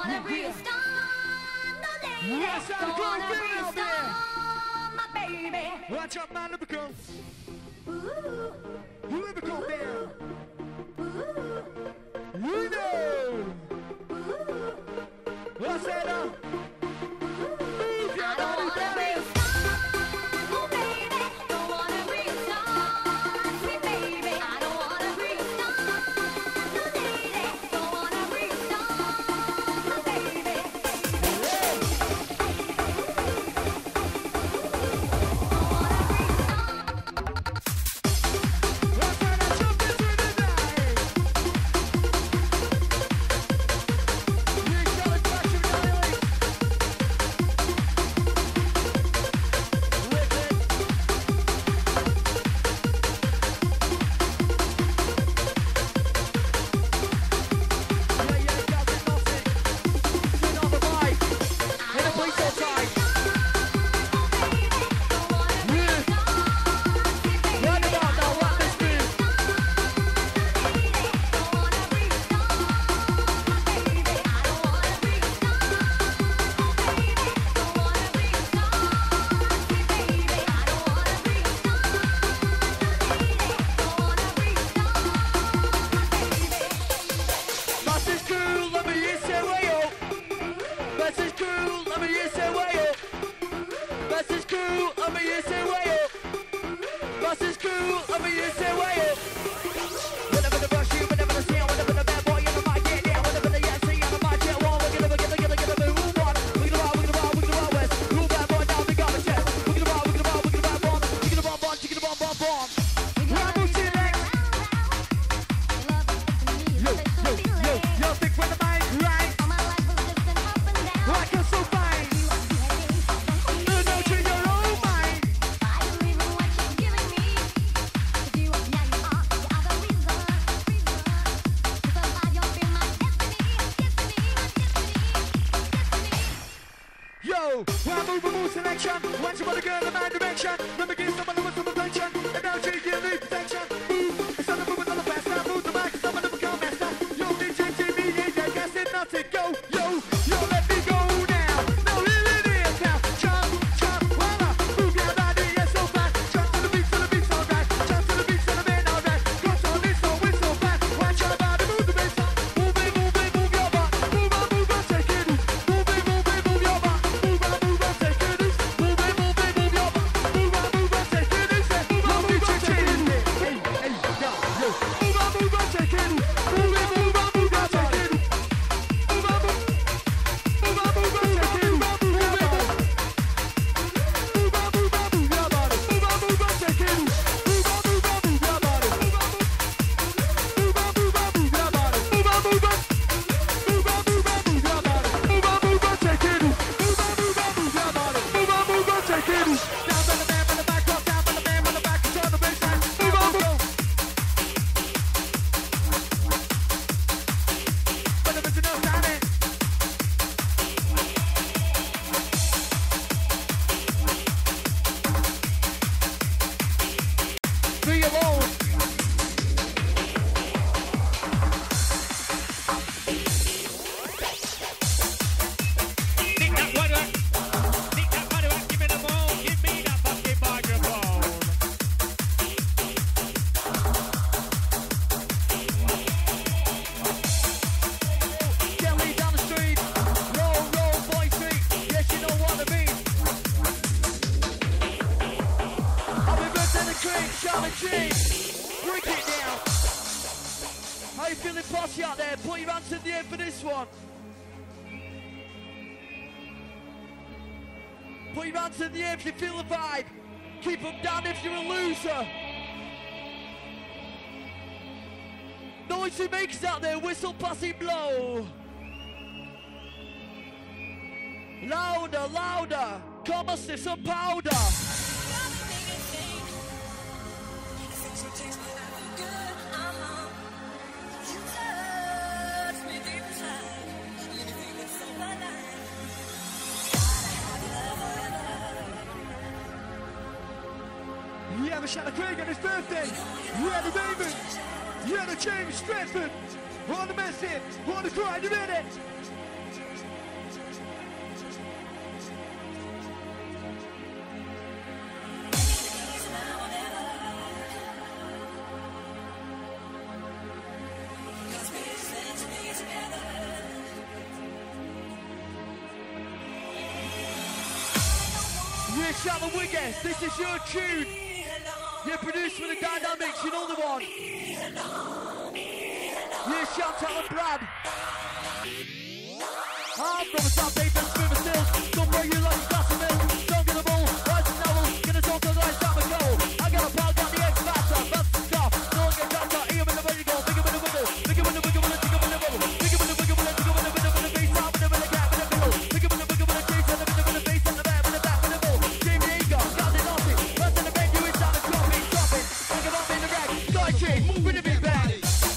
wanna restart the lady. Don't wanna restart my baby. Watch out, man, let me go. Let me go down. You know. What's that up? Move your body, baby. Oh baby, don't wanna restart, sweet baby. I don't wanna restart the lady. Don't wanna restart my baby. Put your hands in the air if you feel the vibe. Keep them down if you're a loser. Noisy makers out there, whistle, passing, blow. Louder, louder. Come on, sniff some powder. Yeah, Michelle Craig on his birthday. Yeah, the Raven. Yeah, the James Stratford. On the message. On the grind, you ready? Yeah, shout the Wiggers. This is your tune. Yeah, produced for the Dynamics, you know the one. Yeah, shout out to Brad. I'm from the top, Dave, and Smooth still. Don't break you like a glass of milk. Don't get the ball, rise the novel. Gonna talk to the right down the goal. I got a pal, got the X factor. That's the stuff. Don't get down, got him in the way you go. Big him in the wiggle. Big him in the wiggle, big him in the bubble. Big him in the wiggle, big him in the wiggle, big him in the bass, top, big him in the gap, big him in the middle. Big him in the wiggle, big him in the case, big him in the bass, and the back, big him in the back, big him in the ball. Jamie Agar, got the naughty. First in the bed, you is down the dropping, dropping. Big him up in the rack. Scotty, moving the big bag.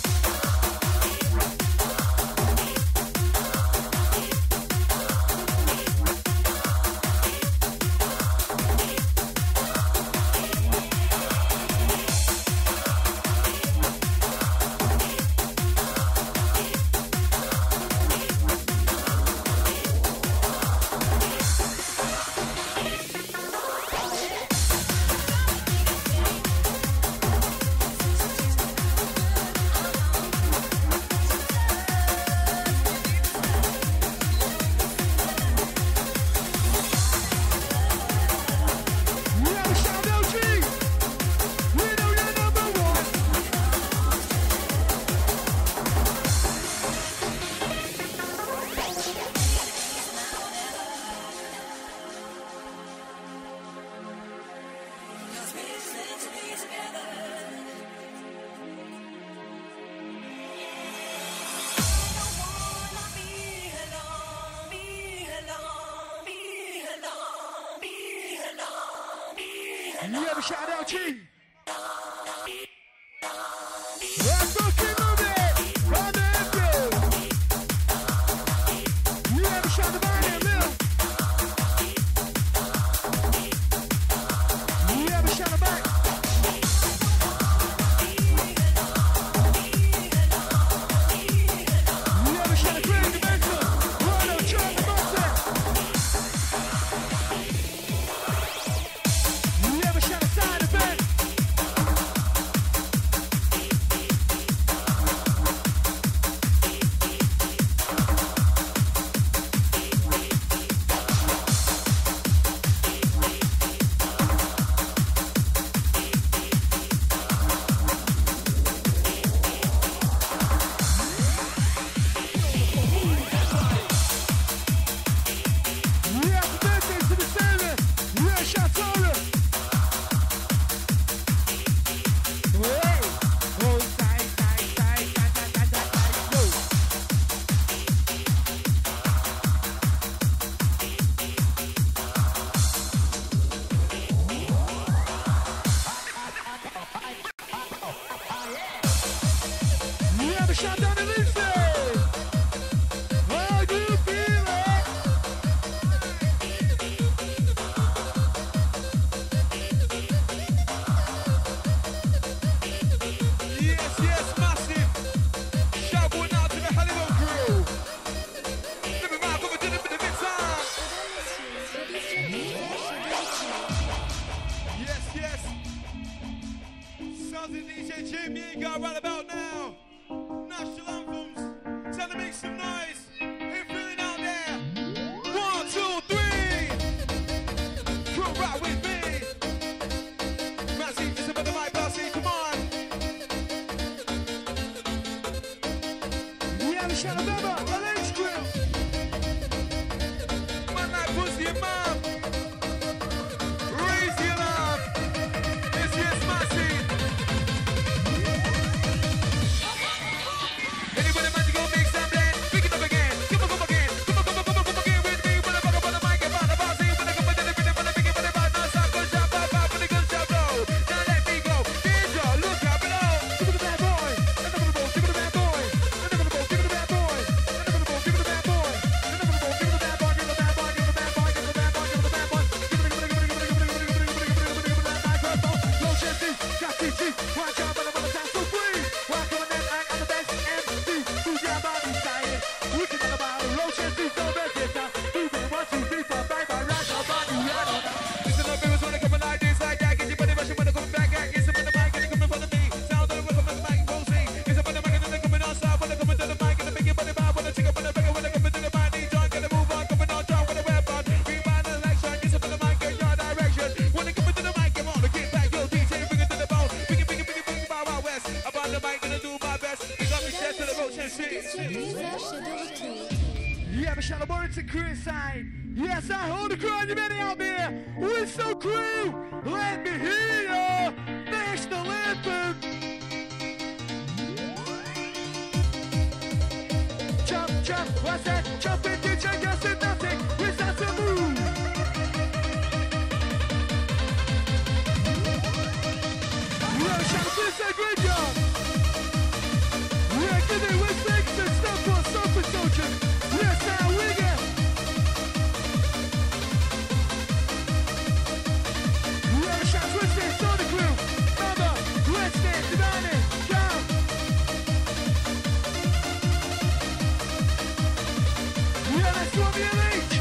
Yeah, we shout out G. Let's fucking move it. Run the field. Yeah, we shout the band in Lil. Yeah, we shout the back. Yeah, we shout the crazy dimension. Run the track the monster. Yeah, we shout the side event. Yeah, happy birthday to the sailor. Yeah, shout Tara. Hey, oh, side, go. Yeah, we shout down the Lindsay. How do you feel it? Yes, yes, massive. Shout going out to the Hollywood crew. Let me rock over to the bit of it time. Yes, yes. Sounds of DJ Jamie Agar right about now. National anthems. Time to make some noise. Ain't feeling out there. 1, 2, 3. Come right with me. Maximes, just about the mic, bossy. Come on. Yeah, we shout remember, LH Grill. Man like pussy and mom. Raise your alarm. Yes, yes, Massive. Anybody mind to go make some blend? Pick it up again. Come on again. Come on again with me. When I fuck up on the mic, I'm on the bossy. When I come with the rhythm, when I pick it for the bad, no stop, go jump, pop, pop, when the guns jump low. Now let me go. Danger, look out below. Give it the bad boy. Give it the bad boy. Give it the bad boy. Give it the bad boy. Give it the bad boy. Give it the bad boy. Give it the bad boy. Give it the bad boy. Give it the bad boy. Give it the bad boy. Give it the bad boy. Yeah, but shout out to crew inside. Yes, I hold the crew. You ready out there? Whistle crew, let me hear ya. National anthem. Jump, jump, what's that? Jump in, DJ, guess it nothing. It's not to move. Yeah, shout out to the great job. Yeah, give it with thanks and stuff for super soldiers. Yes, now we get. Yeah, shout out to the Sonic crew. Mama, let's dance, divine it, come. Yeah, let's go, BLH.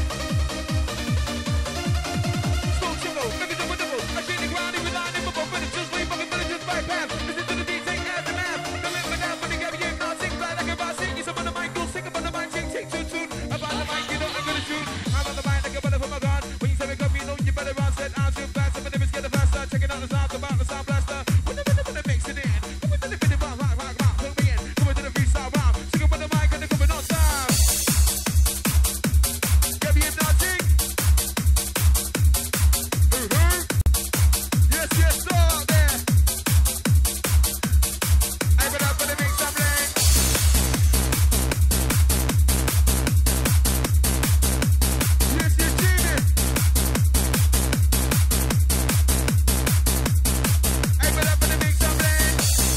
Smoke shovel, living the wonderful. I see the ground, even line in my book, but it's just way fucking villages bypass. Listen to the beat, take as the math. The lip for that, when they get me in, I'll sing fly like a boss. Sing you some on the mic, go sick up on the mic, take too soon. About the mic, you know I'm gonna shoot. I'm on the mic like a bullet from my gun. When you say me come, you know you better run. Said I'm too fast, I'm gonna get the faster. Checking out the sounds about the sound blaster. When the mix it in. Come into the video, rock, put me in. Come into the freestyle round. Sing up on the mic and they're coming on time. Get me hypnotic. Yes, stop there. I put up for the mix, I'm playing. Yes, Jimmy. I put up for the mix, I'm playing.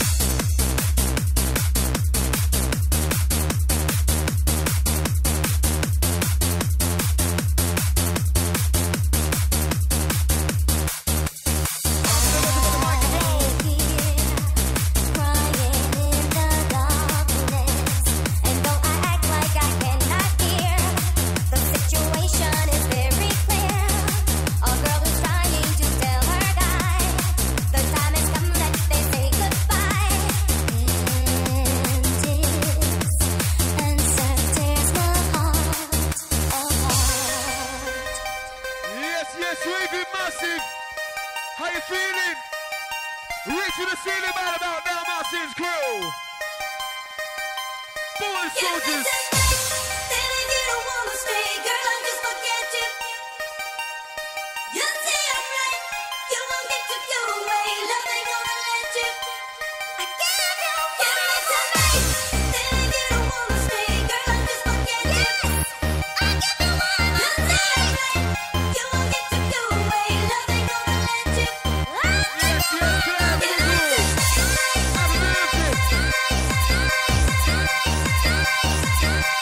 Yes, Wavy Massive. How you feeling? Reach to the ceiling, man, about now, Massive's crew. Fallen soldiers. Yeah.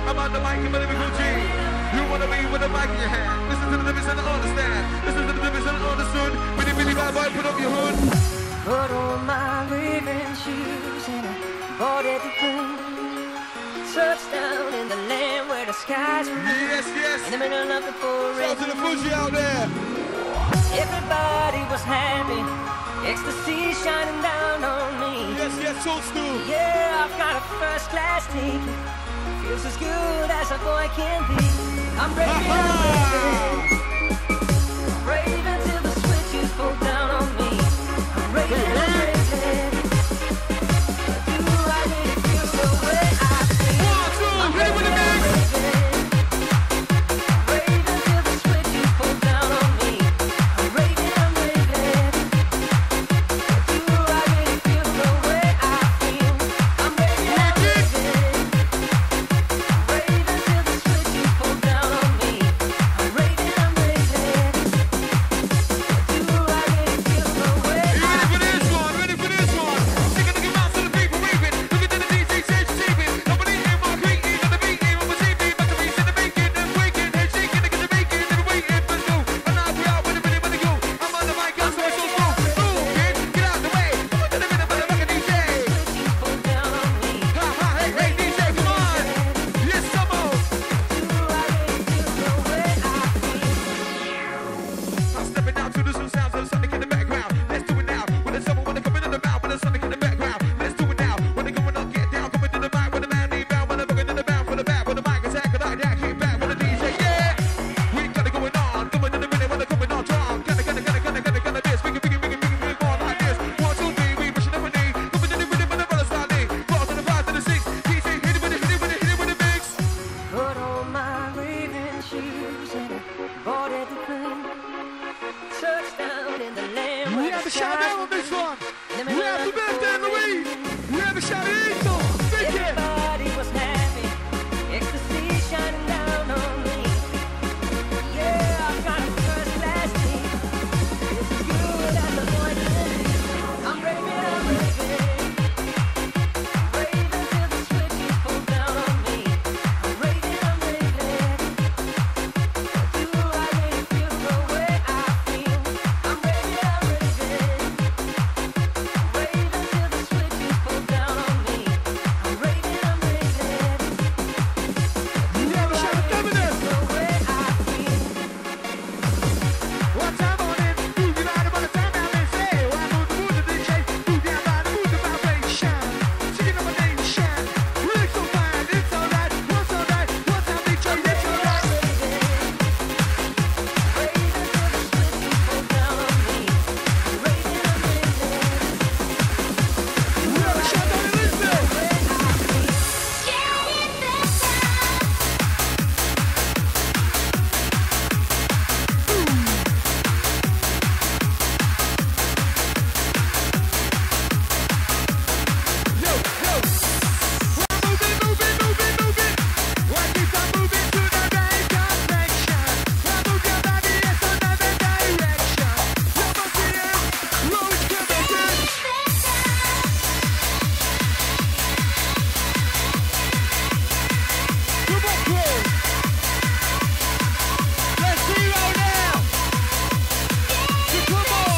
I'm on the mic, I'm a lyrical G. You wanna be with a mic in your hand. Listen to the lyrics and understand. Listen to the lyrics and understood. Really, really bad boy, put up your hood. Put on my living shoes and I boarded the plane. Touchdown in the land where the skies were blue. Yes, yes. In the middle of the forest. Shout to the Finchy out there. Everybody was happy. Ecstasy shining down on me. Yes, yes, Toast Stu. Yeah, I've got a first class ticket. Feels as good as a boy can be. I'm raving, raving till the switches fall down on me. I'm raving, do I really feel the way I feel? 1, 2, ready with the mix. Raving till the switches fall down on me. I'm raving, do I really feel the way I feel? I'm raving, raving till the switches fall down on me. I'm raving, do I really feel the way You I ready for this one? Ready for this one? Take a look around to the people raving. Look at the DJ says cheaping. Nobody hear my beating on the beating. On the TV, but the beats in the making and waking and shaking and the making and waiting for you. And now we are with the minute when they go. I'm on the mic, I'm so smooth. Move, kid, get out the way. Come on to the minute when the rock DJ. fall down on me. Ha ha, hey, hey, DJ, come on. Yes, come on. Do I really feel the way I feel? I'm stepping out to the some sounds of the sonic in the background. Let's do it now. When there's someone wanna come in the mouth, when there's sonic in the background. Let's do it now. When they coming up, get down, coming to the mic, when the man leave out, when they're booking in the bound for the back, when the mic attack like that, keep back with the DJ. Yeah, we got it going on. Coming in the minute when they're coming on strong. Gonna this. Biggie, more like this. 1, 2, 3, we pushing up a knee. Coming in the rhythm when the brothers start lead. 4 to the 5 to the 6. DJ, hit it with it, hit it with it, hit it with the mix. Put on my raving shoes and I boarded the plane. Touchdown in the land We where have the a shout skies out on this one. were We have the birthday Louise. We have a shout out. Finchy. everybody was happy. Ecstasy shining down on me. Yeah, I've got a first class ticket. It's as good as a boy can be. I'm raving, raving till the switches fall down on me. I'm raving, do I really feel the way I feel? I'm raving, raving till the switches fall down on me. I'm raving, We have a shout out Dominic. the way I feel. One time on it, move you right about the time I'm in say. Why move the mood of the DJ? Move down by the mood of vibration. Singing up a nation. Really so fine, it's alright. What's alright? One time DJ, it's alright. Raving till the switches fall down on me. I'm raving, We have a shout out in Lisbon. Yo, yo. Move it. Why keep on moving to the right direction? Why move your body in another direction? You're moving in, Roach coming in. Come on, crew. Let's zero now. So come on.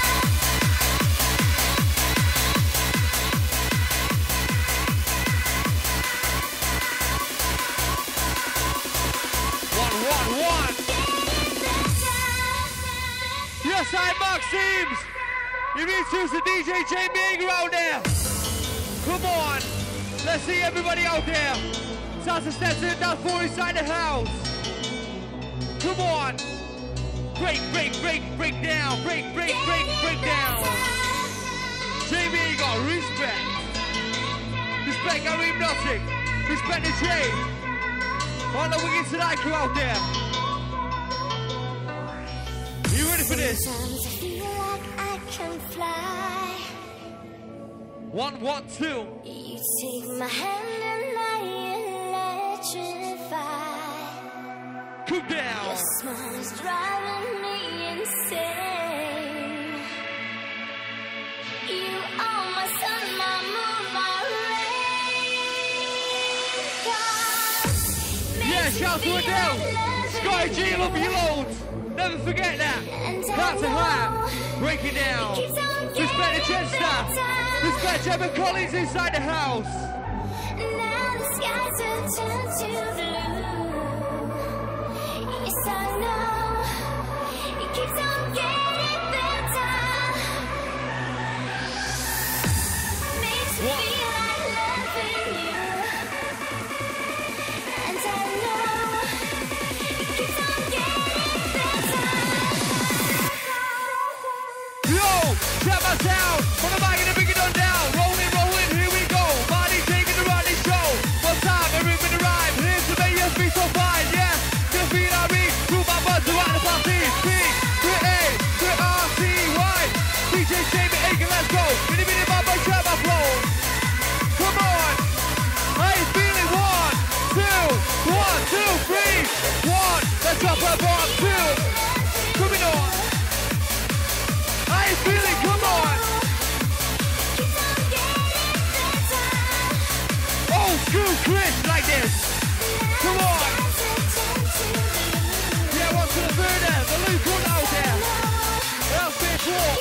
One. Yes, I'm Maximes. You need to the DJ Jamie Agar out there. Come on. Let's see everybody out there. Salsa steps in down for inside the house. Come on. Break down. Break down. Jamie Agar, respect. Respect our Hypnotic. Respect the trade. All the wicked tonight crew out there. You ready for this? Sometimes I feel like I can fly. 1, 1, 2. You take my hand and I electrify. Cool down. Your smile is driving me insane. You are my sun, my moon, my rain. 'Cause Yeah, shout to Adele. Scotty G, love you loads. Never forget that. Heart to heart. Break it down. Respect the Chester. Respect Gemma Collins inside the house. Now the skies have turned to blue. Yes, I know it keeps on getting better. Makes me feel like loving you. And I know it keeps on getting better. Yo, check my sound. What am I gonna bring it on down? Rolling, rolling, here we go. Body taking the running show. One time, everything to rhyme. Here's the Vegas be so fine, yeah. Just beat our beat. Through my buzz around the party. B, to A, to R, C, Y. DJ Jamie Agar, let's go. Minnie, minnie, my boy, check my flow. Come on. How you feeling? 1, 2, 1, 2, 3. 1. Let's up our bar. 2. Coming on. How you feeling? Come on. Old school Chris like this. Come on. Yeah, what's to the burner? The Luke one out there. That's big walk.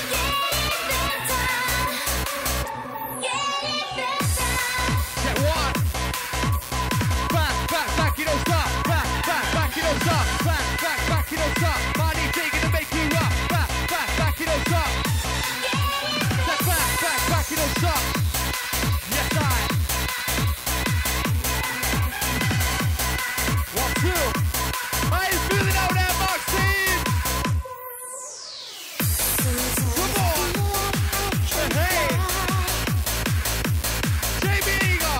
Check 1. Back, you don't stop. Back, you don't stop. Back, you don't stop. Money taking to make you rock. Back, you don't stop. Back, you don't stop. Yes, I. 1, 2. How you feeling out there, Maximes? Come on. Hey. Jamie Agar.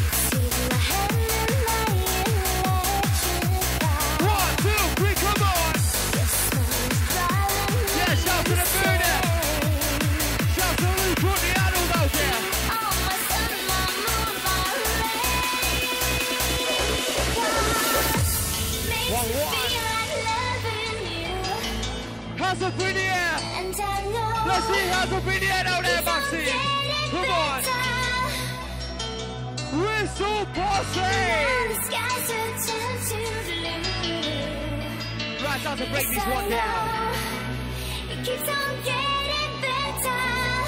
1, 2, 3, come on. Yeah, shout to the burner. Shout to Luke, put the animals out there. Hands up in the air. Let's see hands up in the air out there, Maximes. Come on. Whistle Posse. Right, time to break this one down. It keeps on getting better.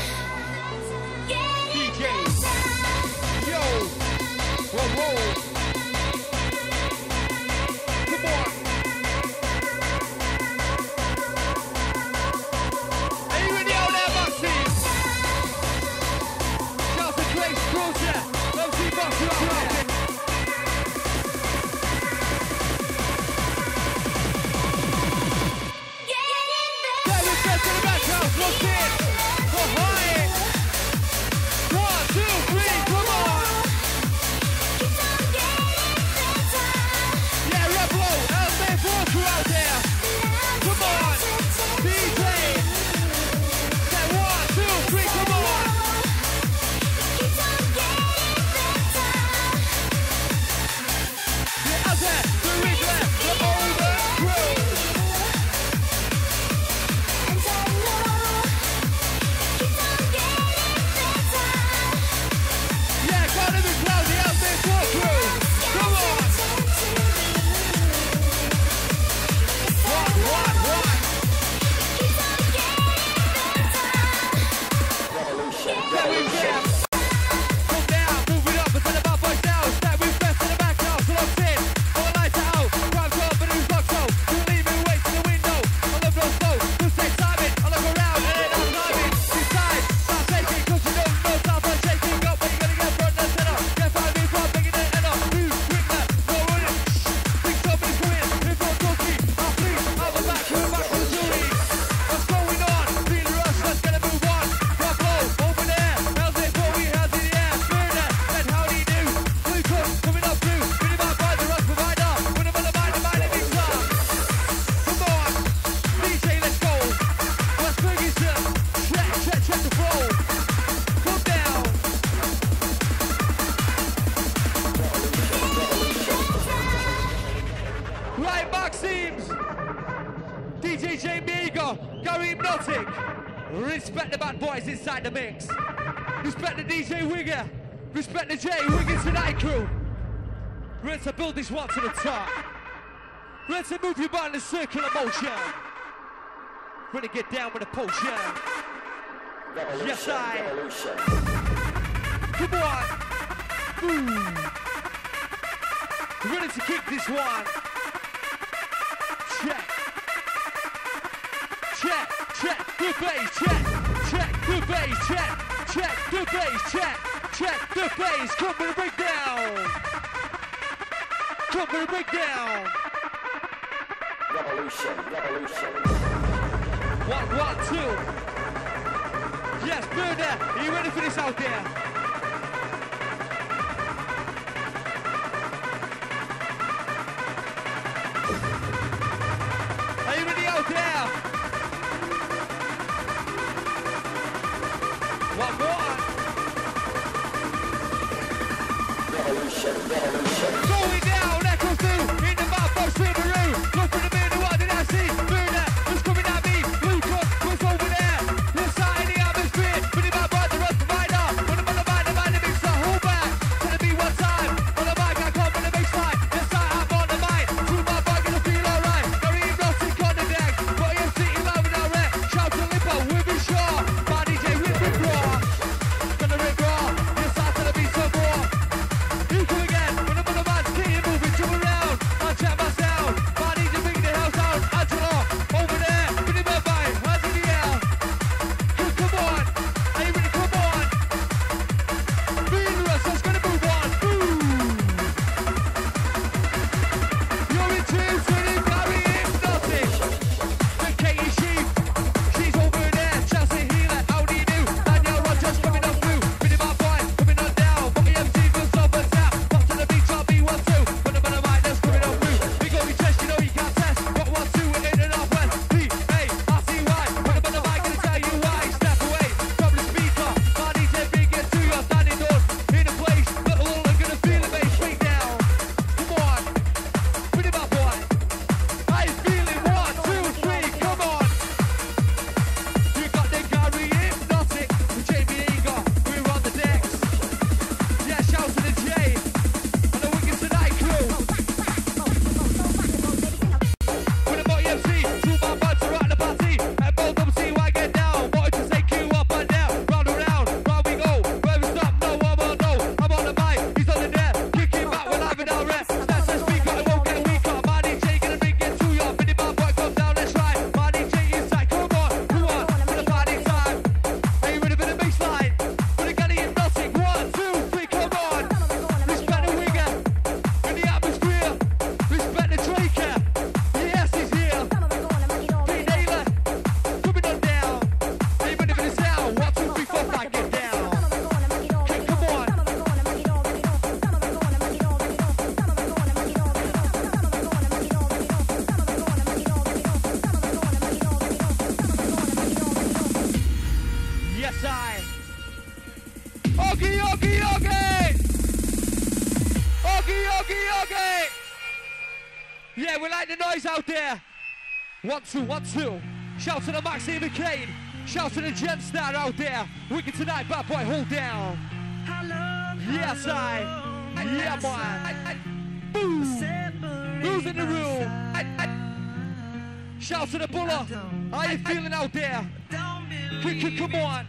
DJ. Yo. Whoa. Come on. Are you ready out there, Maximes? Shout to Grace Cruiser. Let's see Boxer out there. Yeah, let's get to the back house. Look in. Behind. 1, 2, 3, come on. Yeah, Reblo, LB4 out there. Come on. DJ. Say 1, 2, 3, come on. Yeah, out there. The Riddler, the older crew. Yeah, gotta be proud, the LB4 crew. Come on. 1. Yeah, we jam. Come down, move it up until the bad boys down. Step with best in the back house, locked in. All the lights are out, crowd's up and who's locked so. Don't leave me wait to the window. I love no slow, just take timing. I look around and then I'm climbing. Inside, start taking, cause you don't know start from shaking up. But you gotta get front and center. Get 5 minutes from making it end up. Who's quicker, no running. Think somebody's coming, if not talking. I'll flee, I'll be back, we're back to the jury. What's going on? Feel the rush, let's get a move on. Drop low, over there. How's it for we hands in the air? Burner, then how do you do? Blue coat, coming up blue. Really bad by the rush provider. Put him on the mind, big star. Come on, DJ, let's go. West Ferguson, check the flow. Come down. Right, Maximes. DJ Jamie Agar, Gary Hypnotic. Respect the bad boys inside the mix. Respect the DJ Wigger. Respect the J Wiggins Tonight crew. Ready to build this one to the top. Ready to move your body in a circular motion. Ready to get down with a potion. Yes, I. Come on. Boom. Ready to kick this one. Check. Check. Check. Good bass. Check. Check. Good bass. Check. Check. Good bass. Check. Check. Good bass. Come with a breakdown. Come with a breakdown. Revolution. 1, 1, 2. Yes, Murder. Are you ready for this out there? Are you ready out there? 1 more. Revolution. Going down, echo through, in the mouth of Subaru. Look for the mirror, what did I see? Murder was coming at me. Luke was over there. Yes, I in the atmosphere. But in my mind, the road provider. When I'm on the mind, it makes the whole back. Gonna be one time. On the mic, I come on the baseline. Yes, I'm on the mic. To my bike, gonna feel alright. Very hypnotic on the deck. But I'm sitting low in our wreck. Shout to Lippo, with me sure. My DJ with me raw. Gonna rip raw. Yes, I'm gonna be some more. You come again. When I'm on the mic, keep moving, jump around. I'll check my sound. My DJ bring the house out. Angelo, over there. Give me my vibe. Hands in the air. Come on. Are you ready? Come on. Venus, let's gonna move on. Boom. You're in tune to the very hypnotic. The Katie Sheep. She's over there. Chelsea Healer. How do you do? Daniel Rogers coming on through. Really my boy. Coming on down. Bobby MC goes over tap. Pop to the beach. I'll be 1, 2. When I'm on the mic, that's coming on through. Big old chest, you know you can't test. Got 1, 2 in the northwest. P-A-R-C-Y. When I'm on the mic, gonna tell you why. Step away from the speaker. My DJ bring it to your standing doors. In a place, little all I'm gonna feel the bass straight down. Come on. Pretty my boy. I feel it. 1, 2, 3. Come on. You got the Gary Hypnotic. With JB Agar. We're on the decks. Yeah, shout to the J. And the Wicked Tonight crew. With the Motty MC, 2 my buds are at the party. And both of them see why I get down. Wanted to take you up and down. Round around, round we go. Where we stop, no one will know. I'm on the mic, he's on the net. Kicking back, we're live in our rep. That's the speaker, it won't get weaker. My DJ gonna bring it to you. Minnie my boy, come down, let's ride. My DJ inside, come on, for the party time. Are you ready for the baseline? For the Gally Hypnotic, 1, 2, 3, come on. Respect the winger in the atmosphere. Respect the Draker. Yes, he's here. Pete Naylor, coming on down. Are you ready for the sound? 1, 2, 3, 4, 5, get down. Okay, come on. Yes, I. Ogie, ogie, ogie. Ogie, ogie, ogie. Yeah, we like the noise out there. 1, 2, 1, 2. Shout to the Maximes and Kane. Shout to the Gen Star out there. Wicked Tonight, bad boy, hold down. Yes, I. Yeah, boy. Boom. Who's in the room? Shout to the Buller. How you feeling out there? Come on.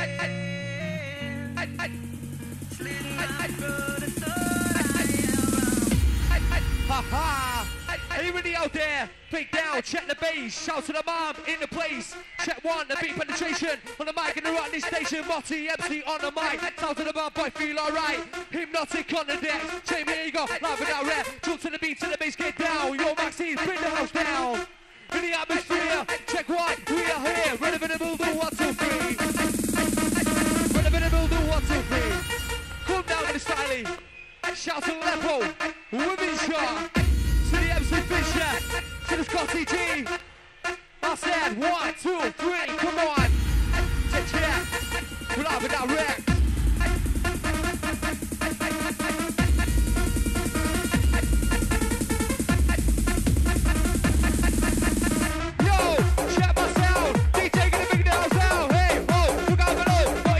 Ha ha. Are you ready out there? Break down, check the bass. Shout to the mom in the place. Check 1, the beat penetration. On the mic in the right station. Motty MC on the mic. Sound to the bad boy, feel alright. Hypnotic on the deck. Jamie Agar, live without rep. Jump to the beat, to the bass, get down. Yo, Maximes, bring the house down. In the atmosphere, check 1, we are here. Ready for the move, 1, 2, 3. Ready for the move, 1, 2, 3. Come down with the styling. Shout to Lepo, Women's Shot. To the MC Fisher, to the Scotty G. I said 1, 2, 3, come on. Check. We're live without wreck.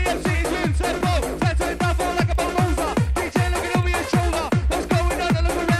Look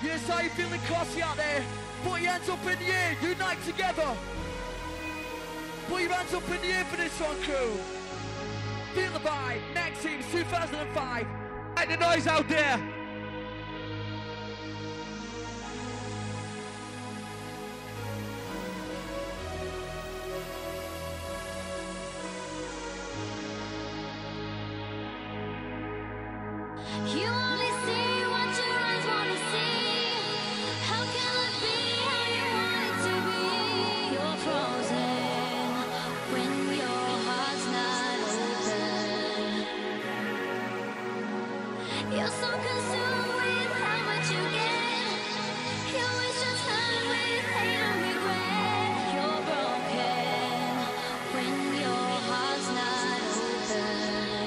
Yes, how you feeling classy out there? Put your hands up in the air, unite together. Put your hands up in the air for this one, crew. Feel the vibe, Maximes 2005. Make the noise out there. You only see what your eyes wanna see. How can it be how you want it to be? You're frozen when your heart's not open. You're so consumed with how much you get. You waste your time with hate and regret. You're broken when your heart's not open.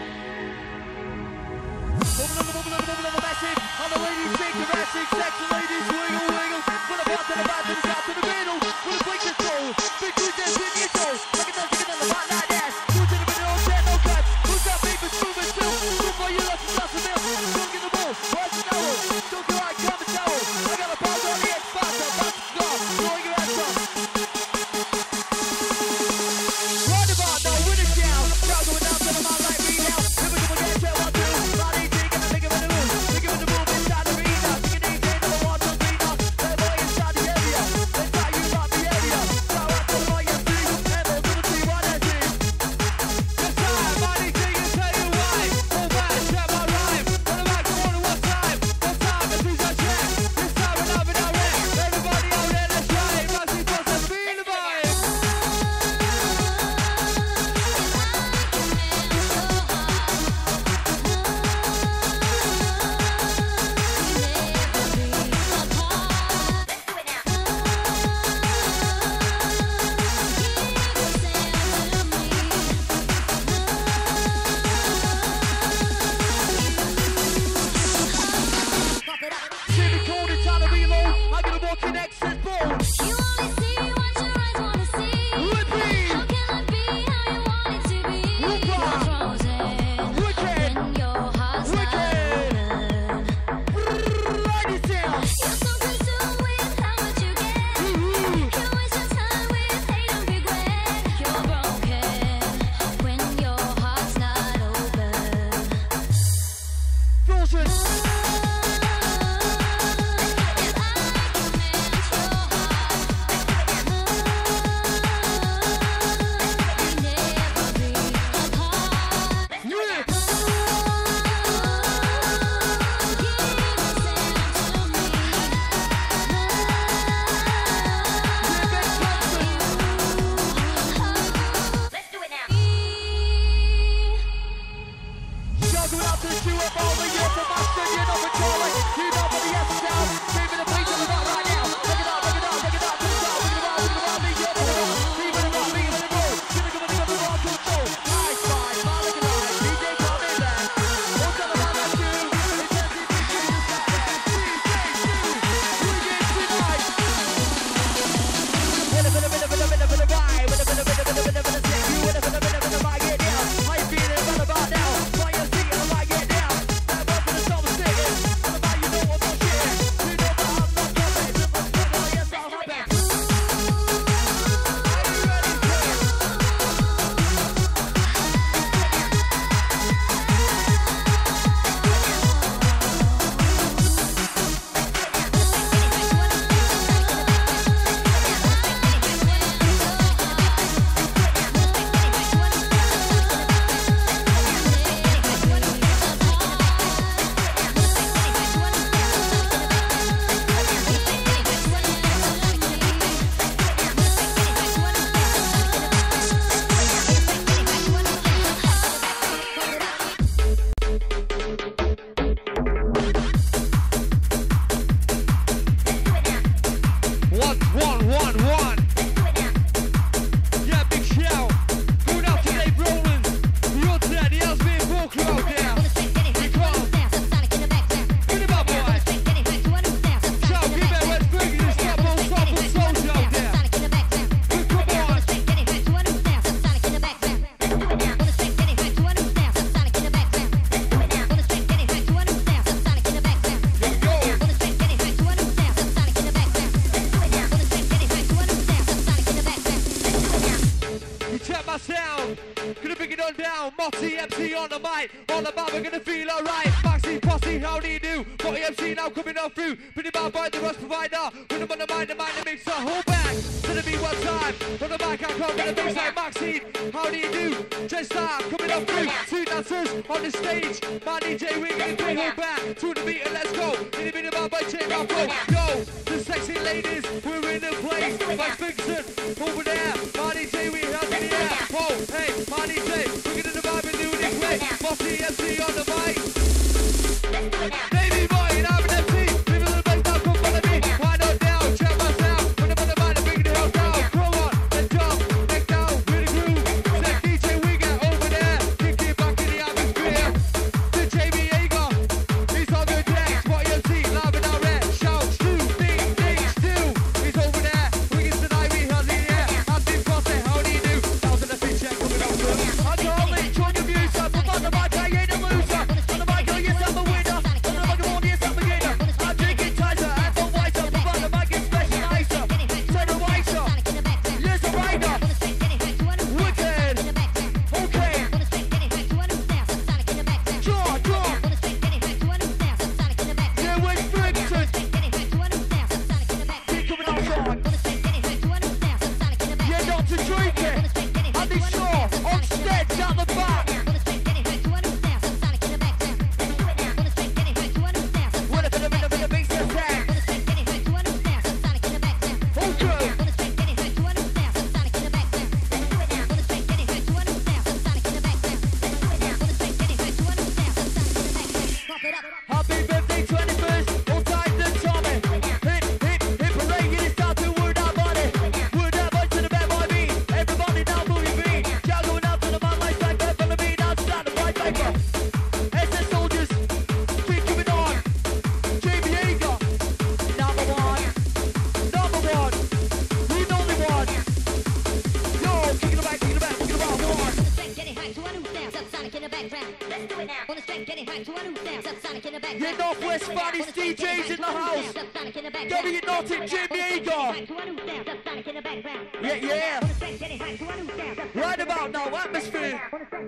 Bubble massive. All the ladies shake your ass, sexy ladies wiggle, wiggle. From the back to the back to the top to the middle. With a blink control, big dude dance in your toe. Like another on the hot like that. Do to the middle, jet no cut. Who's that baby moving still? Move for you left and just a mill. Don't get the ball, where's the know? Don't go like come and towel. I got a ball on the X-Box, I'm about to go. Throwing your ass up. Right about now, win it down. Crowd going down to the mouth like me now. Never gonna get tell what to do. Body taking a bigger than the moon. Bigger than the moon inside the arena. Taking a DJ to the water arena. That boy inside the area. That's how you rock the area. Shout out to the boy and see. And we'll do the see what I see. This time, Motty singing, tell you why. Hold back, check my rhyme. On the mic, come on, one time. One time, this is a check. This time, we're not without it. Everybody out there, let's try it. Maxi plus and feel the vibe. See the code, it's time to reload. I'm gonna walk in exit bold. You only see what your eyes wanna see. Repeat. How can it be how you want it to be? You're frozen Wicked. when your heart's not Wicked. open. Write it down. You're so consumed with how much you get. You waste your time with hate and regret. You're broken when your heart's not open. Frozen. If I can mention MC on the mic. All about we're gonna feel alright. Maxi Posse, how do you do? Motty MC now coming up through. Pretty bad by the Rush provider. With them on the mind, the mixer. Hold back. To the beat one time. On the mic, I come with the bass like Maxi. How do you do? Just start coming up through. Two dancers on the stage. My DJ, we're gonna do hold back. To the beat and let's go. In the beat about by J Ralph. Yo, the sexy ladies, we're in the place. My Vixen over there. My DJ, we have in the air. Oh, hey, my DJ, we're gonna the vibe and doing it great. Motty MC on the mic. Baby boy, and I'm an MC. Leave a little bass now, come follow me. Why not now? Check my sound. When I'm on the mic, I'm bringing the hell down. Come on, let's jump, neck down, with the groove. Set DJ, we get over there. Kick it back in the atmosphere. To JB Agar, he's on the deck. Motty MC, live and direct. Shout, Stu, ding, ding, Stu. He's over there. We get tonight, we have the air. Anthems, Scotty, how do you do? Thousand a fit check coming up through. I'm calling, join the music. Put on the mic, I ain't a loser. On the mic, oh yes, I'm a winner. On the microphone, yes, I'm a beginner. I'm drinking tighter, and I'm wiser. Put on the mic, it's special nicer. Say the wiser. Yes, a rider. Wicked. Okay. Draw. Yeah, we're Brixton. Keep coming outside. Yeah, Dr. Drinking. Andy Shaw, on stage, down the back. With a bit of bass attack. Okay. Happy birthday, 21st. All time to Tommy. Hit parade, get it started. Word out body. Word out body to the bad boy beat. Everybody now move your feet. Y'all going out to the man like that. Follow me now, start the fight paper. SS soldiers, keep coming on. JB Agar, number one. We the only one. Yo, kicking it back, one. Yeah, Northwest Spanish DJs in the house. Don't be naughty, JB Agar. Yeah. Right about now, atmosphere.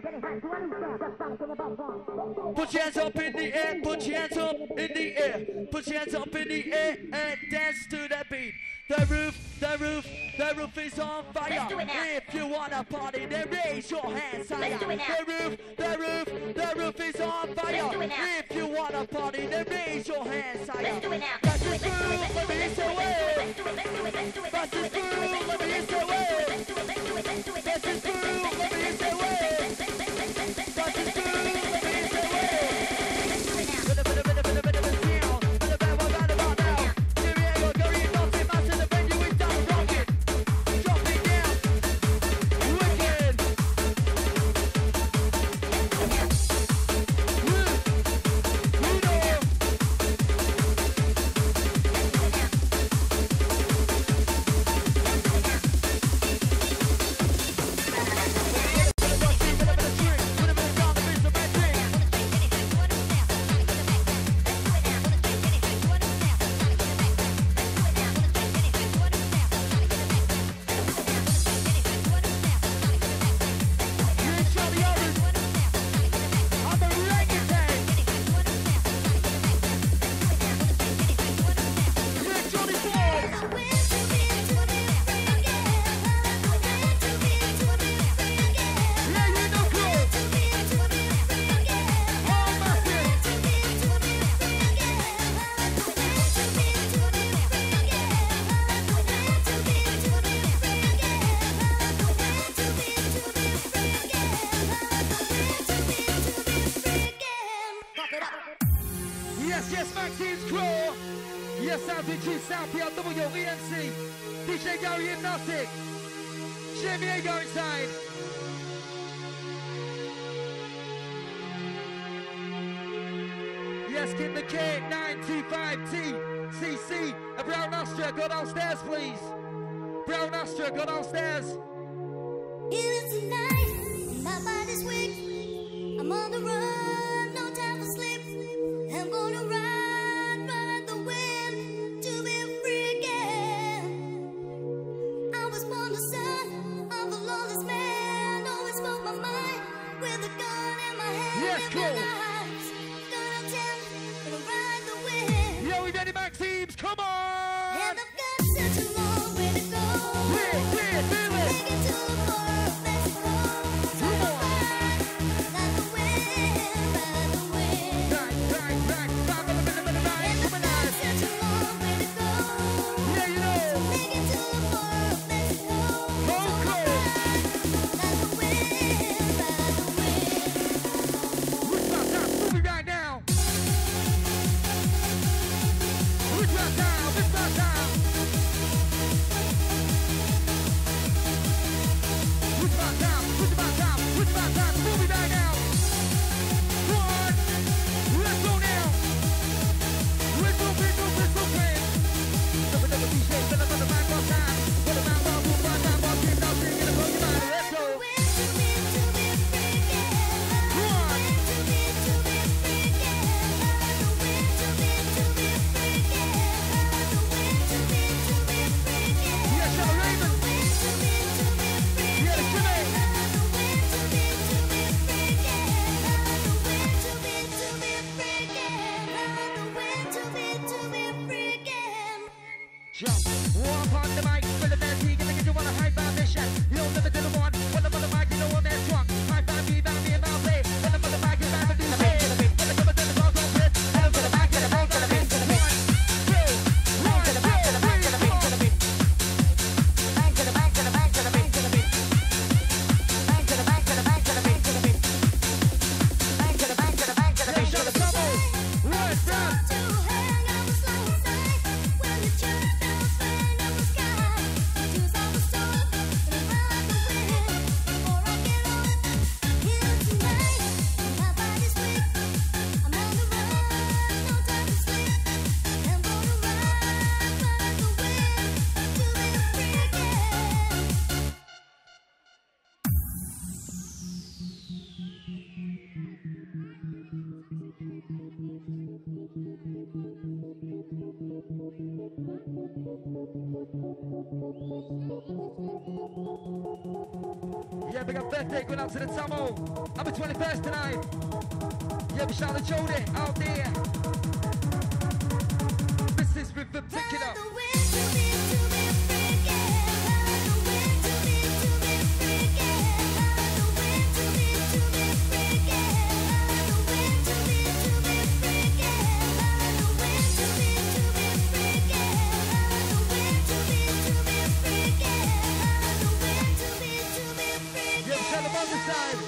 Put your hands up in the air, put your hands up in the air. Put your hands up in the air and dance to the beat. The roof is on fire. If you wanna party, then raise your hands higher. The roof is on fire. If you wanna party, then raise your hands higher. That's the groove, let me say way. That's the groove, let me say way. That's the groove, let me say way. That's the groove, let me say way. Bit of a sound, bit of a bad one right about now. Jimmy Agar, Gary, Motty, mass in the venue, we start rocking. Drop it down, wicked. Yes, Maximes crew. Yes, Sound South PLW, EMC, DJ Gary Hypnotic, JB Agar inside. Yes, Kim the K, 925T, CC, a Brown Astra, go downstairs, please. Brown Astra, go downstairs. It is tonight, my body's weak. I'm on the run, no time for sleep. I'm gonna ride the wind to be free again. I was born the son of the lawless man, always spoke my mind with a gun in Come on! And I've got such a long way to go. Yeah, feel it! Make it to the far Mexico. So far, like the wind, by the wind. Right. And I've got such a long way to go. Yeah, you know. Make it to the far Mexico. So Go, far, go. like the wind, by the wind. Who's about time? Move it right now. Who's about time? Who's about time? Who's about time? Who's about time? Who's about time? Move it right now. One. Let's go now. Let's go, man. Double DJ, fill up on the mic one time. Put the mouth on, move one time, walk in, now sing it, blow your body. Let's go. Jump, walk on the mic, fill the melody, gonna get you on a high vibration. You don't never do the one, when I'm on the mic, you know I'm that drunk. High vibe, me, and I'll play. When I'm on the mic, you never do the same. When I come to the ball, don't quit. Hell to the back, to the back, to the back, to the back. 1, 2, 1, to the back, to the back, to the back, to the back. Back to the back, to the back, to the back, to the back. Back to the back, to the back, to the back, to the back. Back to the back, to the back, to the back, to the back. What's up? Yeah, big up birthday going out to the Tamil. I'm the 21st tonight. Yeah, we shout out Jody out there. Mrs. River, pick it up. Yeah, shout out on the side.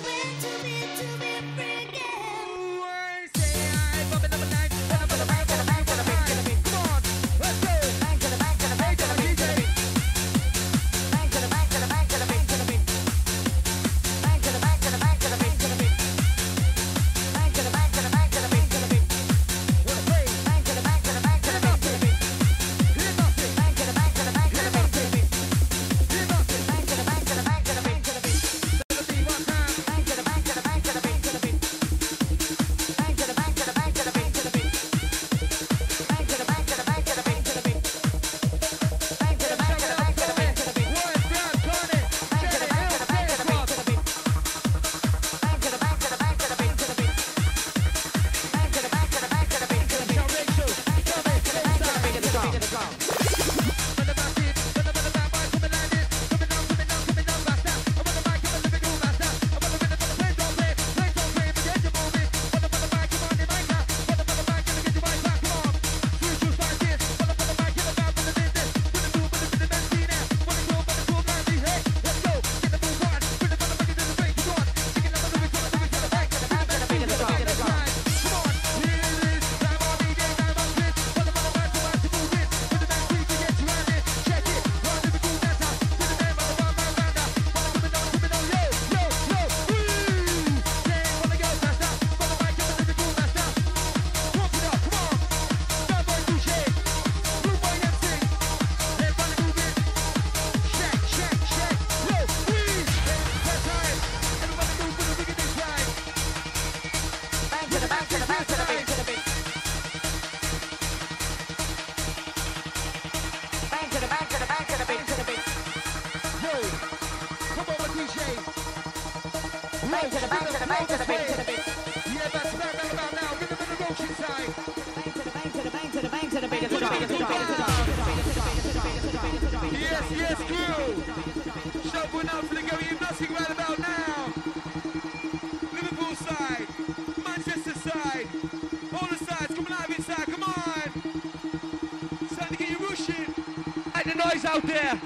Bang to the bang to the bang to the bang to the bang. Yeah, that's right about now. Give them the Roach inside. Bang to the bang to the bang to the bang to the bang. Yes, crew. Shuffling up for the Gary Hypnotic right about now. Liverpool side, Manchester side, all the sides coming out of inside. Come on. It's time to get you rushing. Make the noise out there.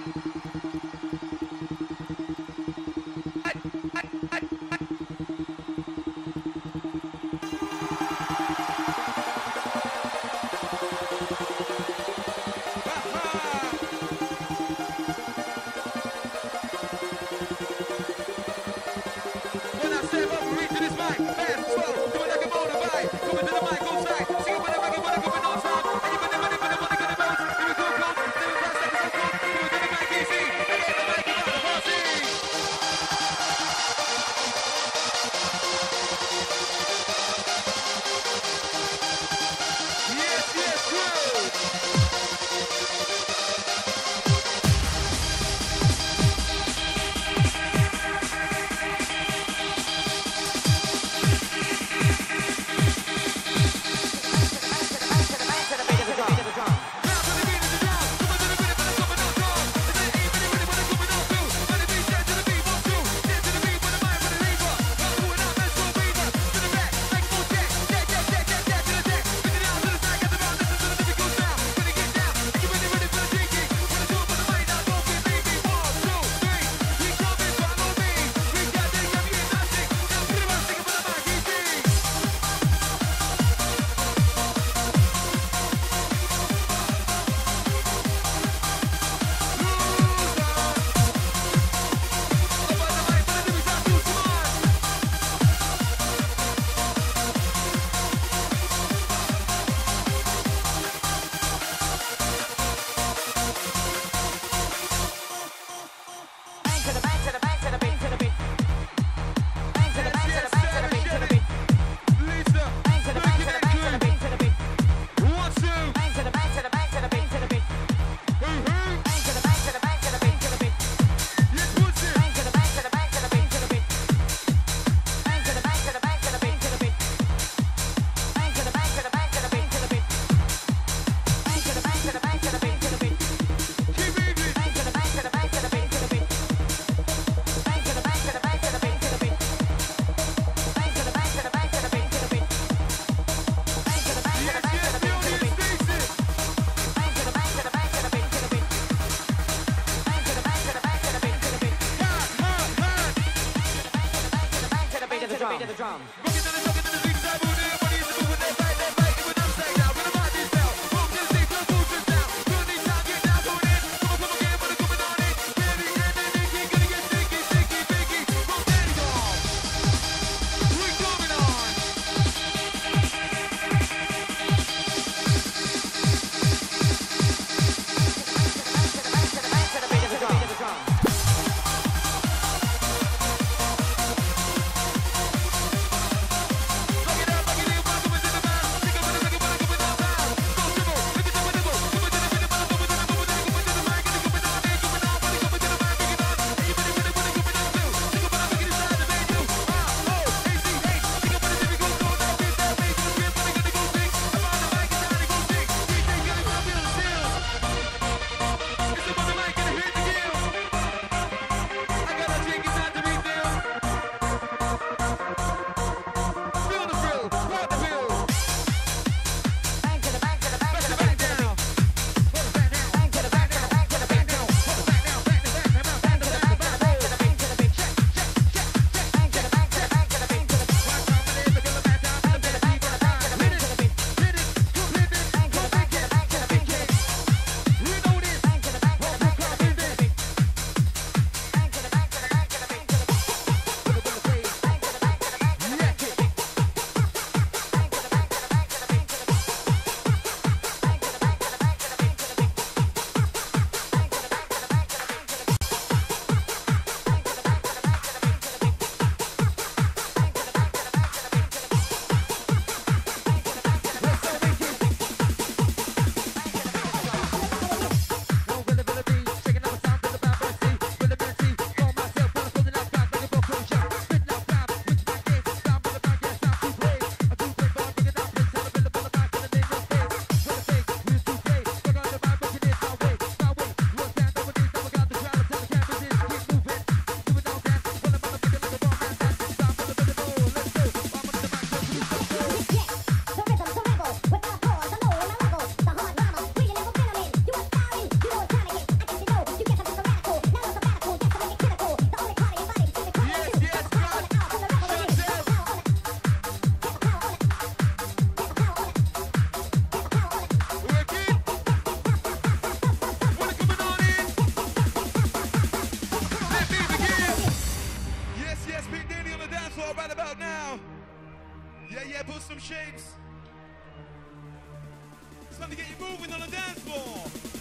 floor.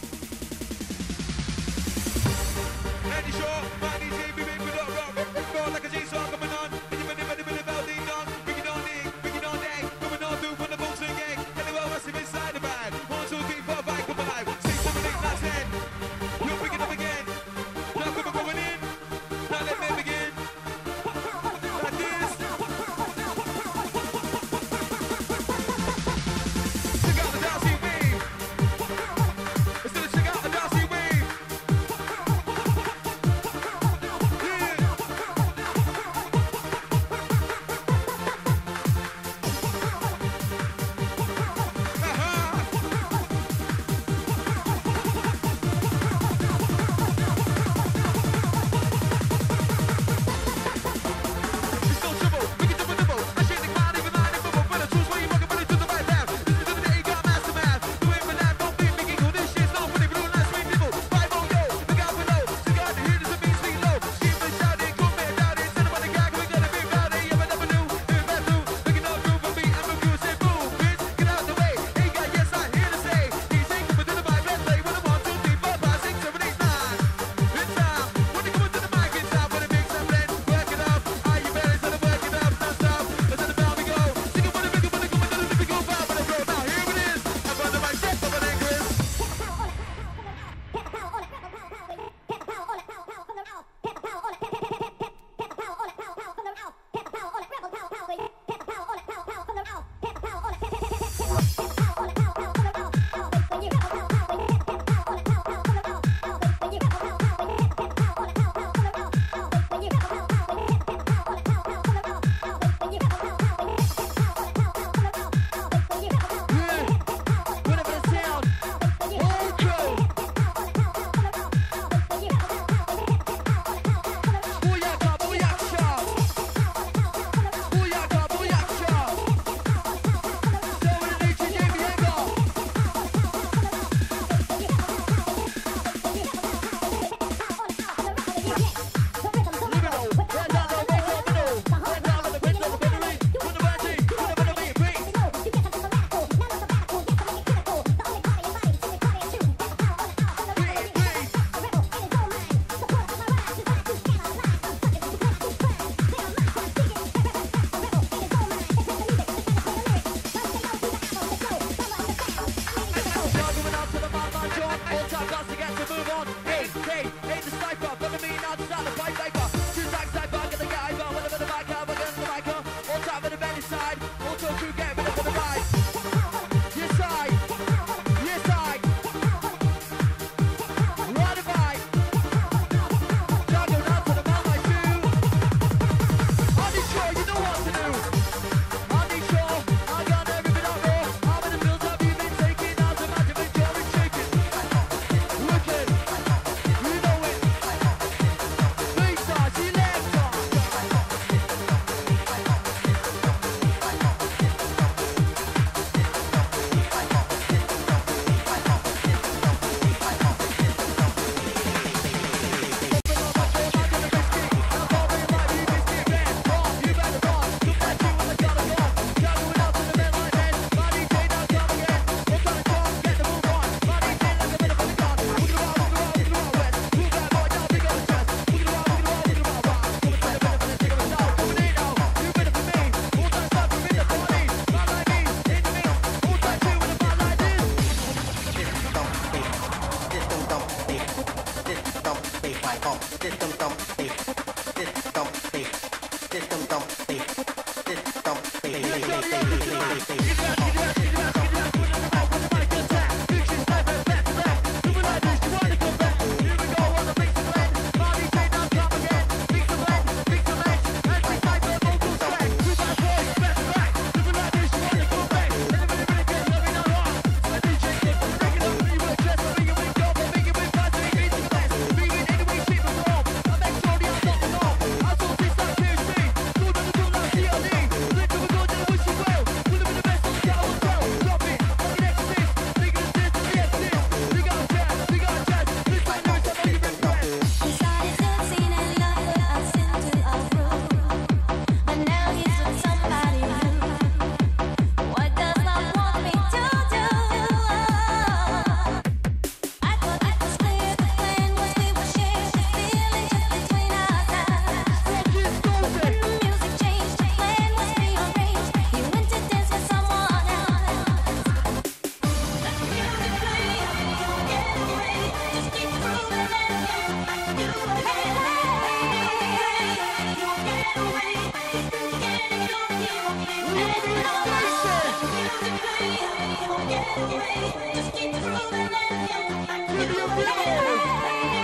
Andy Shaw, Mighty J, we make it up, roll like a J-song coming on. And you better Valdine on. Bring it on in, bring it on day. Coming on through from the folks in gang. Anywhere massive inside the band. 1, 2, 3, 4, 5, come alive. 6, 7, 8, 9, 10. We'll pick it up again. Now come going in. Now let me begin. Like this. Check out the dancing wave. Let's do it, check out the dancing wave. Caribbean rhythm.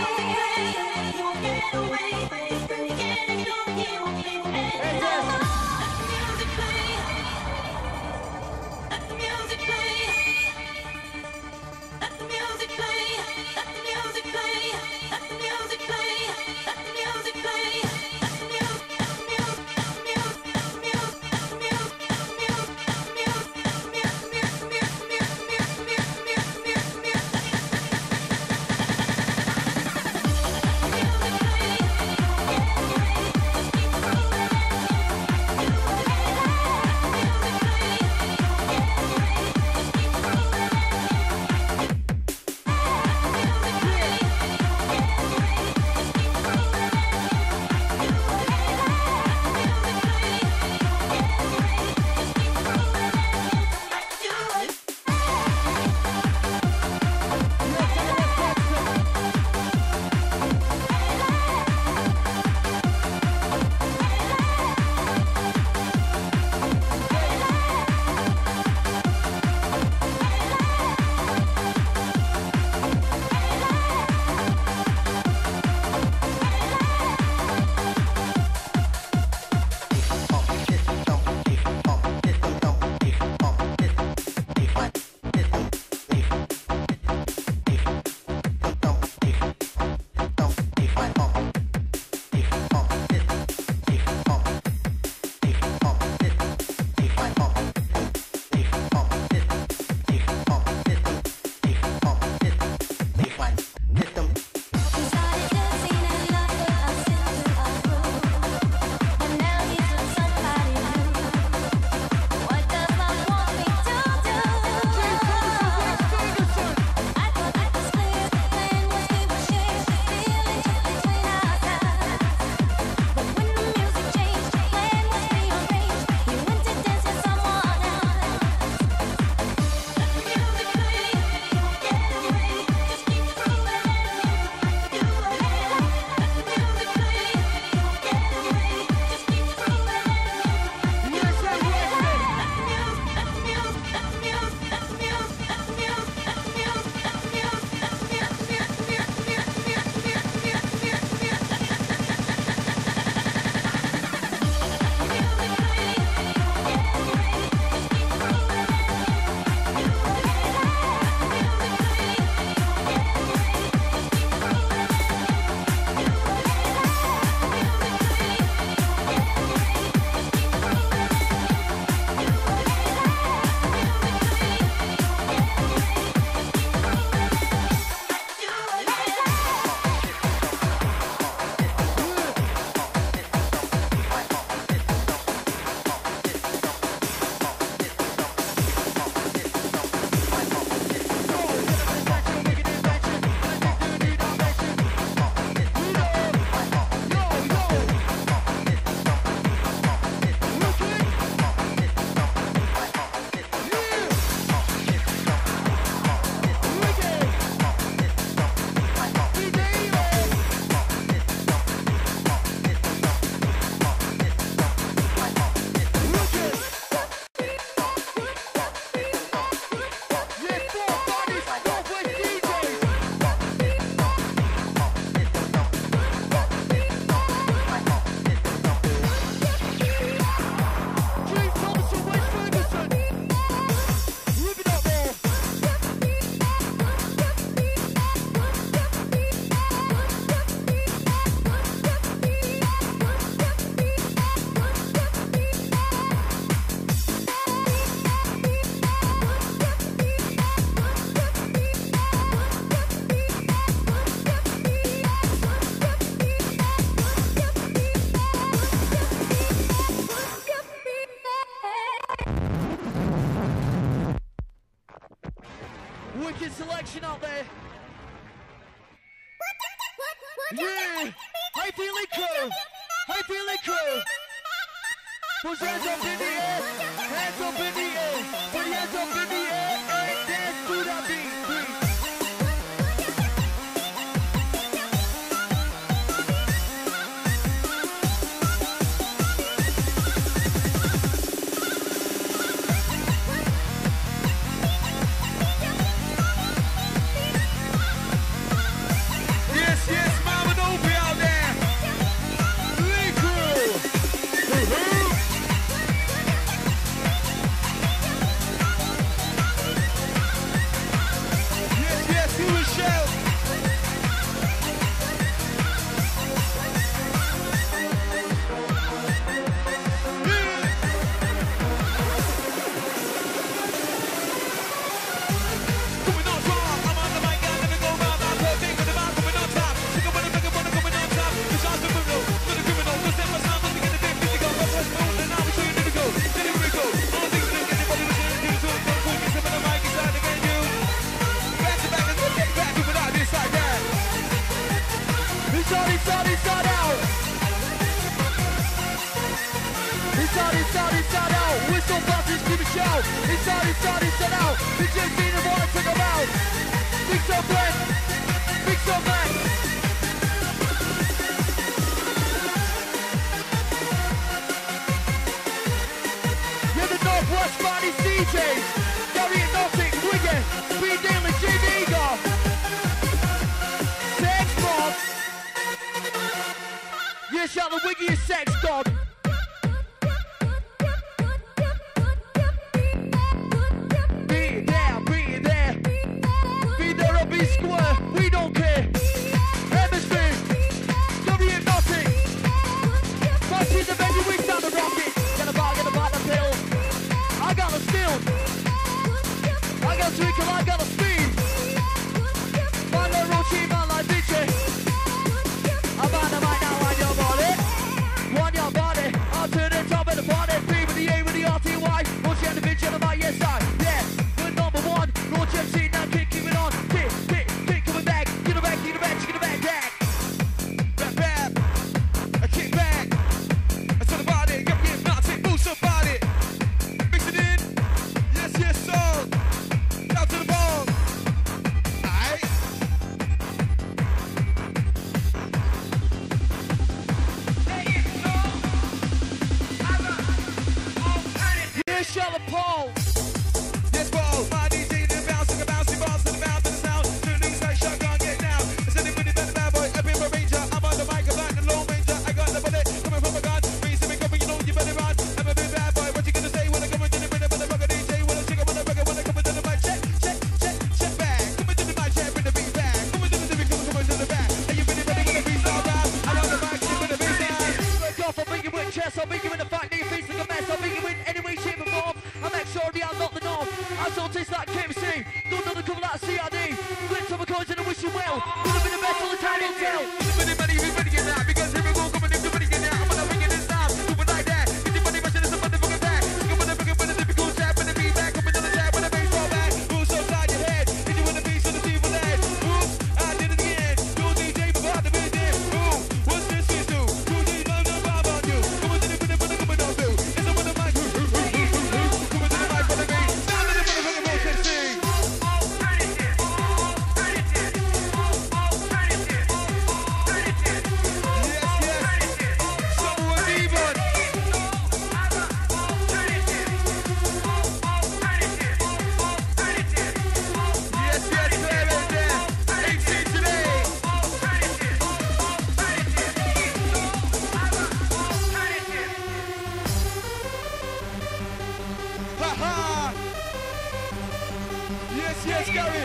Wicked selection out there. Yeah. How feeling crew? How feeling crew? Put your hands up in the air. Hands up in the air. Put your hands up in the air and dance to that beat. Inside, inside, inside out. Inside, inside, inside out. Whistle buzzers, give a shout. Inside, inside, inside out. The gym beat the water to come out. Big so blend. Big so man. You're the Northwest finest DJs. Gary Hypnotic, Wigan, B. Daly, Jim Agar. Sex Bob. You shout the wiggiest sex dog. Be there, be there. Be there or be square, we don't care. Hemisphere, Gary Hypnotic. Punches the baby, we sound the rocket. Get a bite the pill. I got a steal. I got a twinkle, I got a speed. Find a Roach, man like Finchy. I'm on the mic now on your body. On your body. I'll turn it top of the party. B with the A with the RTY. Roach and the Finchy on the mic, yes I. Yeah, we're number one. Roach MC now keep it on. Kick, coming back. Get it back, back. Back, back. I kick back. I tell the body, get me hypnotic, move somebody. Mix it in. Yes, yes, so. Down to the ball. Aight. Yeah, Charlotte Paul. Yes, ball. My DJ, the bounce, the bouncy balls to the bounce to the sound. To the news, like shotgun, get down. I said it with the bad boy, I've been a ranger. I'm on the mic, I'm like the Lone Ranger. I got the bullet coming from a gun. Reason me coming, you know you better run. I'm a big bad boy, what you gonna say when I come into the rhythm of the rocker DJ? When I chicken, when I rock it, when I come into the mic, check back. Come into the mic, check, bring the beat back. Come into the TV, come into the back. Are you really ready when the beat's all round? I know the mic, with the beat down. Break off, I'll bring you with chest, I'll bring you in the fact that your face like a mess, I'll bring you in any way, shape or form. I'm extraordinary, I'm not the norm. I still taste like KFC, don't know the cover like CRD. Flips on my coins and I wish you well. Could have been the best all the time, don't tell. Money, we ready get out because here we go, coming in, ready get out. I'm gonna bring it this time, do it like that. Get your money, rushing, it's a motherfucking back. Come on, bring it with a typical trap, with the beat back, coming to the trap, with a baseball bat. Moves upside your head, hit you with the beat, so the team will edge. Oops, I did it again. Yo, DJ, before the vision. Ooh, what's this you do? Yo, DJ, love the vibe on you. Come on to the rhythm, coming on through. It's a with the mic, coming to the mic for the beat. Down to the motherfucking Roach MC. Yes, Gary.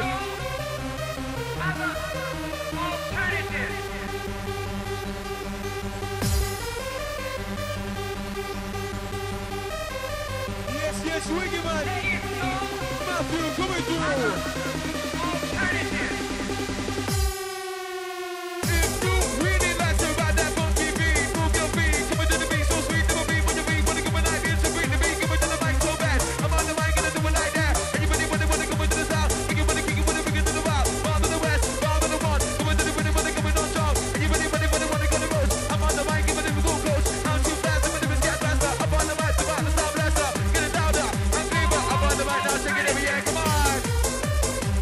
Yes, Wiggy man. Matthew, coming through. If you really like to ride that funky beat, move your feet, coming to the beat so sweet, never beat when you beat, wanna come and like this, so bring the beat, coming to the mic so bad. I'm on the mic, gonna do it like that. Anybody wanna come into the sound, kick it, bring it to the wild. Bomb to the west, bomb to the one, coming to the rhythm, coming on top. Anybody wanna go to Roach, I'm on the mic, giving it a go coach. I'm too fast, I'm in the scat faster. I'm on the mic, the stop blaster, get it down, I'm fever. I'm on the mic now, check it every year, come on.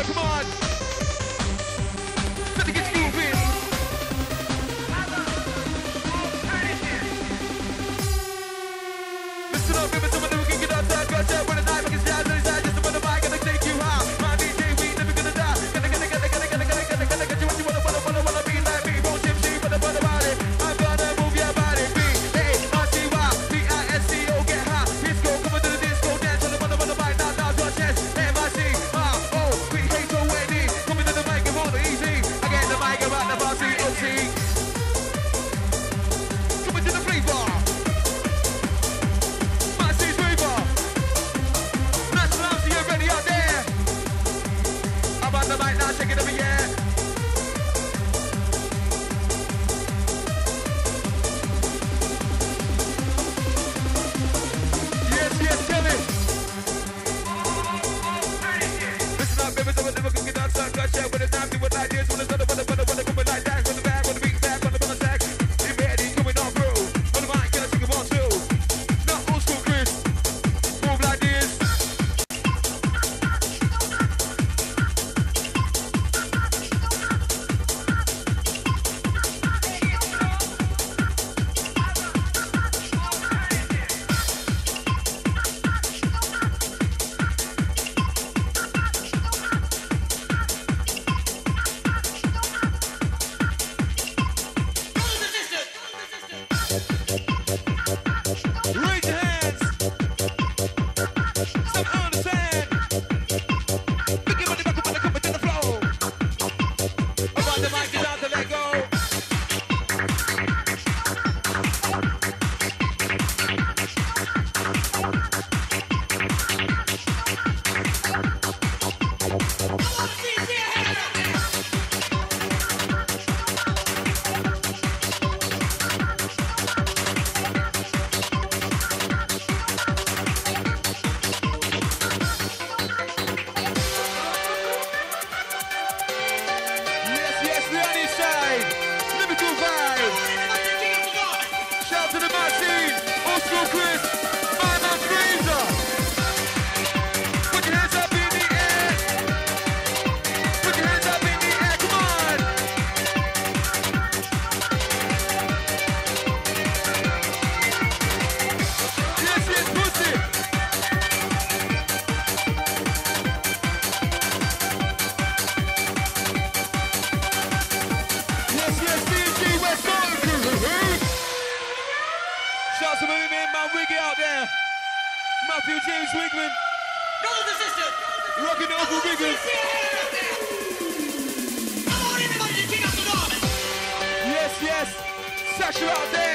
come on. Better get moving. Listen up, give it to me, we can get outside. Got you with a knife, I can stand inside. Just about the mic, gonna take you high. My DJ, we never gonna die. Gonna get you what you wanna be like me. Won't chip sheep, but about it. I'm gonna move your body. B-A-R-T-Y, P-I-S-C-O, get high. Disco, coming to the disco, dance on the mic, now to our chest. M-I-C-R-O-P-H-O-N-E, coming to the mic, and all the easy. I get the mic about the party, O-T. Coming to the flavor. Maximes flavor. National Anthem, you ready out there? I'm on the mic now, shake it up, yeah. Yes, tell me. Listen up, baby, so we're never gonna get outside. Got shit with a knife, do it like this. When it's other, wanna come like that. When the back, when the beat back, on the ball attack. You ready, coming on through. On the mic, gonna take it 1, 2. Not old school, Chris. Move like this. Raise your hands. Some understand. Pick your money back up and come into the flow. About the mic, get out to let go. Yes, we're on this side. Lyrical vibe. Shout to the Maximes. Old school Chris. My man Fraser. Put your hands up in the air. Put your hands up in the air. Come on. Yes, pussy. Yes, DJ West Coast. Shout to my man Wiggy out there. Matthew James Wigman. Rocking the Uncle Wiggins. Yes. Sasha out there.